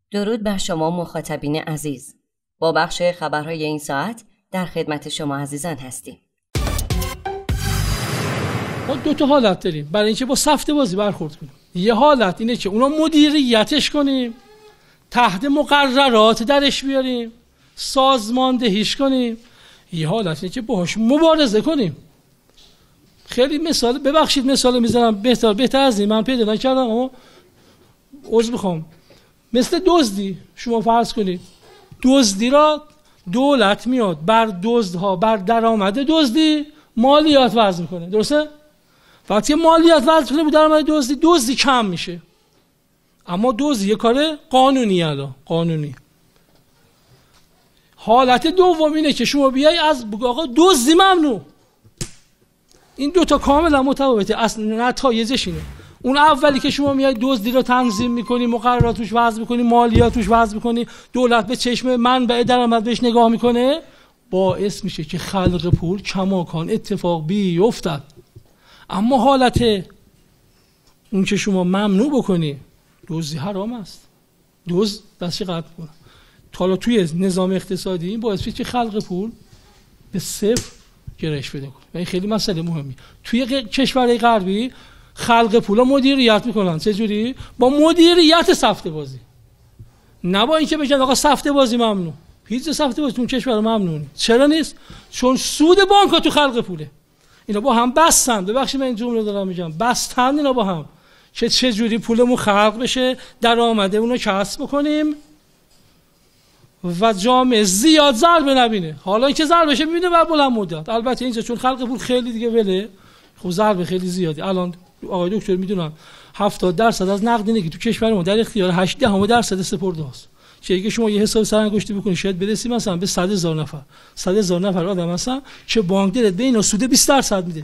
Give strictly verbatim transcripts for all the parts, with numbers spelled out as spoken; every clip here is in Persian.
درود بر شما مخاطبین عزیز. با بخش خبرهای این ساعت در خدمت شما عزیزان هستیم. ما دو تا حالت داریم برای اینکه با سفته بازی برخورد کنیم. یه حالت اینه که اونا مدیریتش کنیم، تحت مقررات درش بیاریم، سازماندهیش کنیم. یه حالت اینه که باهاش مبارزه کنیم. خیلی مثال، ببخشید مثال میزنم، بهتر بهتر از این من پیدا نکردم اما عذر میخوام. مثل دزدی، شما فرض کنید دزدی را دولت میاد بر دزدها، بر درآمد دزدی مالیات وضع میکنه، درسته؟ وقتی مالیات وضع کنه به درآمد دزدی، دزدی کم میشه. اما دزدی یه کار قانونی الان قانونی. حالت دوم اینه که شما بیای از آقا دزدی ممنوع. این دوتا کاملا متفاوته، اصلا نتایجش اینه. اون اولی که شما میای دزدی رو تنظیم میکنی، مقررات روش وضع میکنی، مالیات روش وضع میکنی، دولت به چشم منبع درآمد بهش نگاه میکنه، باعث میشه که خلق پول کماکان اتفاق بیفتد. اما حالت اون که شما ممنوع بکنی، دزدی حرام است، دزد دستش قطع کنه. حالا توی نظام اقتصادی این باعث میشه که خلق پول به صفر گرایش پیدا کنه. این خیلی مسئله مهمی. توی کشورهای غربی خلق پولا مدیریت میکنن. چه جوری؟ با مدیریت سفته بازی، نه با اینکه بگن آقا سفته بازی ممنوع. هیچ سفته بازی تو کشور ممنوع نیست. چرا نیست؟ چون سود بانک‌ها تو خلق پوله. اینا با هم بستن، ببخشید من این جمله دارم میگم، بستن اینا با هم که چه جوری پولمون خلق بشه، درآمده اونو کسب بکنیم و جامعه زیاد ضربه نبینه. حالا اینکه ضربه بشه ببینه بر بلند مدت. البته اینجا چون خلق پول خیلی دیگه وله، خب ضربه خیلی زیادی. الان آقای دکتر میدونم هفتاد درصد از نقدینگی تو کشور ما در اختیار هشت دهم درصد سپرده است. چه که شما یه حساب سرانگشتی بکنید شاید برسی مثلا به صد هزار نفر صد هزار نفر آدم هستن که بانک دلت به اینا سود بیست درصد میده.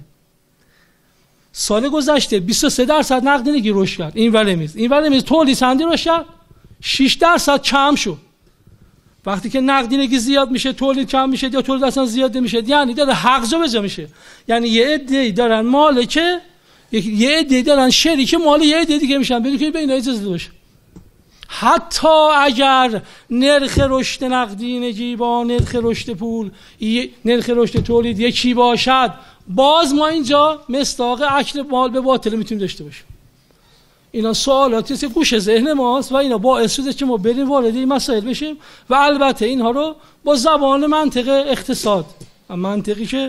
سال گذشته بیست و سه درصد نقدینگی رشد کرد. این ولی میز این ولی میز تولید چندی رشد کرد؟ شش درصد کم شد. وقتی که نقدینگی زیاد میشه تولید کم میشه یا تولید اصلا زیاد نمیشه، یعنی داره حق جا به جا میشه. یعنی یه عده‌ای دارن مالکه، یه عده‌ای دارن شریک مال یه عده دیگه میشن بدون که به اینا اجازه باشه. حتی اگر نرخ رشد نقدینگی با نرخ رشد پول، نرخ رشد تولید یکی باشد، باز ما اینجا مصداق اکل مال به باطل میتونیم داشته باشیم. اینا سوالاتی که گوشه ذهن ماست و اینا باعث شده که ما بریم وارد این مسائل بشیم و البته اینها رو با زبان منطق اقتصاد، منطقی که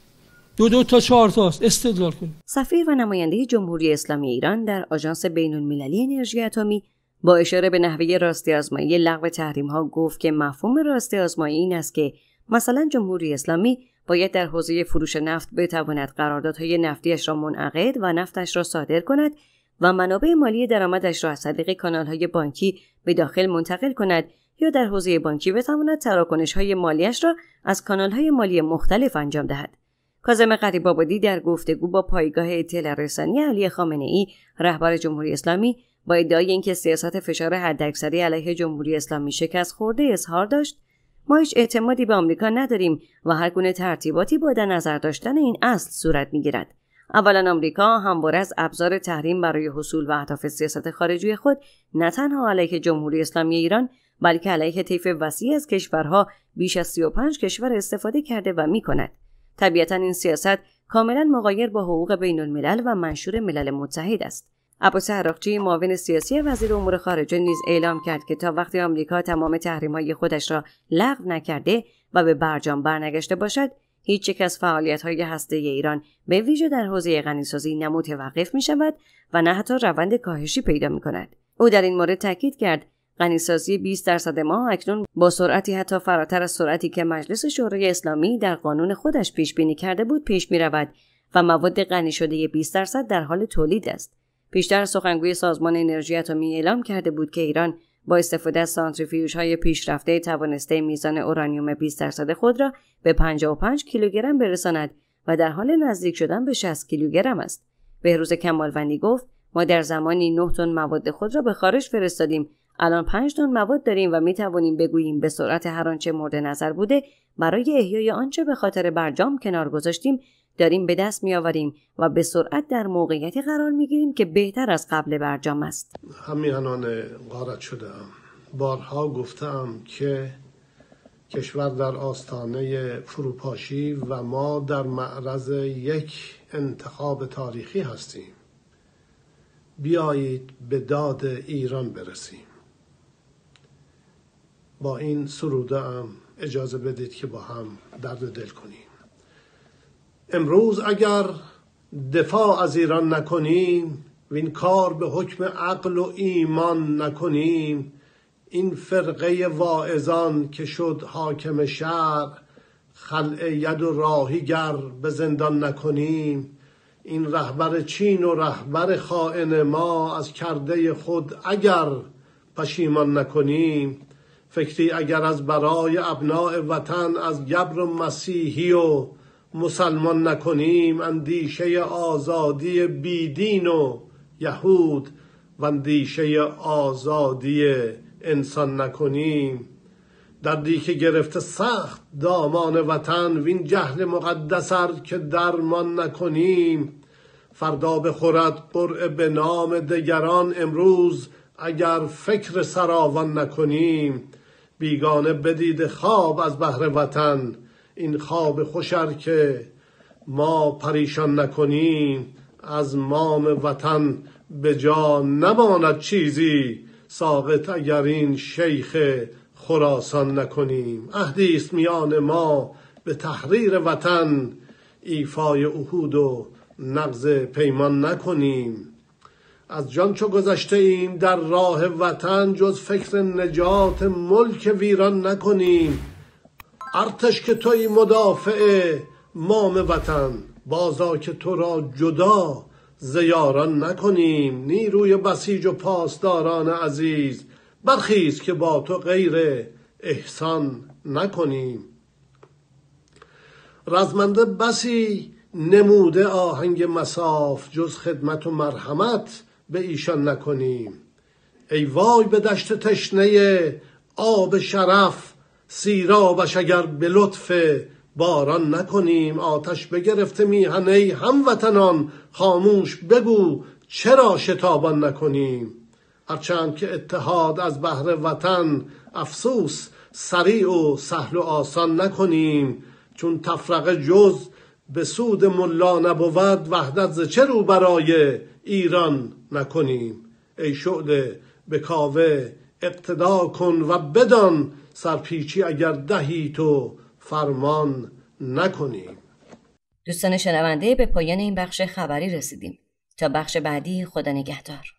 دو دو تا چهار تاست، استدلال کنیم. سفیر و نماینده جمهوری اسلامی ایران در آژانس بین‌المللی انرژی اتمی با اشاره به نحوه راستی آزمایی لغو تحریم‌ها گفت که مفهوم راستی آزمایی این است که مثلا جمهوری اسلامی باید در حوزه فروش نفت بتواند قراردادهای نفتیش را منعقد و نفتش را صادر کند و منابع مالی درآمدش را از طریق کانال‌های بانکی به داخل منتقل کند یا در حوزه بانکی بتواند تراکنش‌های مالیش را از کانال‌های مالی مختلف انجام دهد. کاظم غریب‌آبادی در گفتگو با پایگاه اطلاع رسانی علی خامنه‌ای رهبر جمهوری اسلامی با ادعای اینکه سیاست فشار حداکثری علیه جمهوری اسلامی شکست خورده اظهار داشت: ما هیچ اعتمادی به آمریکا نداریم و هر گونه ترتیباتی با در نظر داشتن این اصل صورت می‌گیرد. اولا آمریکا همواره از ابزار تحریم برای حصول و اهداف سیاست خارجی خود نه تنها علیه جمهوری اسلامی ایران بلکه علیه طیف وسیعی از کشورها بیش از سی و پنج کشور استفاده کرده و می‌کند. طبیعتاً این سیاست کاملاً مغایر با حقوق بین‌الملل و منشور ملل متحد است. عباس عراقچی معاون سیاسی وزیر امور خارجه نیز اعلام کرد که تا وقتی آمریکا تمام تحریم‌های خودش را لغو نکرده و به برجام برنگشته باشد، هیچ یک از فعالیت‌های هسته‌ای ایران به ویژه در حوزه غنیسازی نه متوقف می‌شود و نه حتی روند کاهشی پیدا می‌کند. او در این مورد تاکید کرد غنیسازی بیست درصد ما اکنون با سرعتی حتی فراتر از سرعتی که مجلس شورای اسلامی در قانون خودش پیش بینی کرده بود پیش می‌رود و مواد غنی شده بیست درصد در حال تولید است. پیشتر سخنگوی سازمان انرژی اتمی اعلام کرده بود که ایران با استفاده از سانتریفیوژهای پیشرفته توانسته میزان اورانیوم بیست درصد خود را به پنجاه و پنج کیلوگرم برساند و در حال نزدیک شدن به شصت کیلوگرم است. بهروز کمالوندی گفت: ما در زمانی نه تن مواد خود را به خارج فرستادیم، الان پنج تن مواد داریم و می توانیم بگوییم به سرعت هر آنچه مورد نظر بوده برای احیای آنچه به خاطر برجام کنار گذاشتیم داریم به دست می آوریم و به سرعت در موقعیتی قرار می گیریم که بهتر از قبل برجام است. همیهنان غارت شده بارها گفتم که کشور در آستانه فروپاشی و ما در معرض یک انتخاب تاریخی هستیم. بیایید به داد ایران برسیم. با این سروده هم اجازه بدید که با هم درد دل کنیم. امروز اگر دفاع از ایران نکنیم و این کار به حکم عقل و ایمان نکنیم، این فرقه واعظان که شد حاکم شهر، خلع ید و راهیگر به زندان نکنیم، این رهبر چین و رهبر خائن ما از کرده خود اگر پشیمان نکنیم، فکری اگر از برای ابناء وطن از گبر و مسیحی و مسلمان نکنیم، اندیشه آزادی بیدین و یهود و اندیشه آزادی انسان نکنیم، دردی که گرفته سخت دامان وطن وین جهل مقدسر که درمان نکنیم، فردا بخورد قرعه به نام دگران، امروز اگر فکر سراوان نکنیم، بیگانه بدید خواب از بهر وطن، این خواب خوشر که ما پریشان نکنیم، از مام وطن به جا نماند چیزی، ساقط اگر این شیخ خراسان نکنیم. عهدی است میان ما به تحریر وطن، ایفای عهود و نقض پیمان نکنیم. از جان چو گذشته ایم در راه وطن، جز فکر نجات ملک ویران نکنیم. ارتش که توی مدافع مام وطن، بازا که تو را جدا ز یاران نکنیم. نیروی بسیج و پاسداران عزیز، برخیز که با تو غیر احسان نکنیم. رزمنده بسی نموده آهنگ مصاف، جز خدمت و مرحمت به ایشان نکنیم. ای وای به دشت تشنه آب شرف، سیرابش اگر به لطف باران نکنیم. آتش بگرفته میهن ای هموطنان، خاموش بگو چرا شتابان نکنیم. هرچند که اتحاد از بهر وطن، افسوس سریع و سهل و آسان نکنیم. چون تفرقه جز به سود ملا نبود، وحدت ز چه رو برای ایران نکنیم. ای شعله به کاوه اقتدا کن و بدان، سرپیچی اگر دهی تو فرمان نکنیم. دوستان شنونده، به پایان این بخش خبری رسیدیم. تا بخش بعدی، خدا نگهدار.